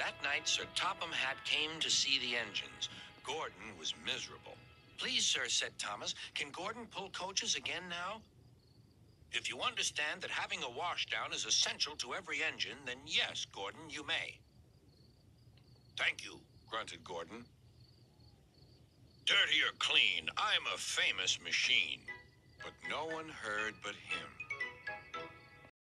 That night, Sir Topham Hatt came to see the engines. Gordon was miserable. "Please, sir," said Thomas, "can Gordon pull coaches again now?" "If you understand that having a washdown is essential to every engine, then yes, Gordon, you may." "Thank you," grunted Gordon. "Dirty or clean, I'm a famous machine." But no one heard but him.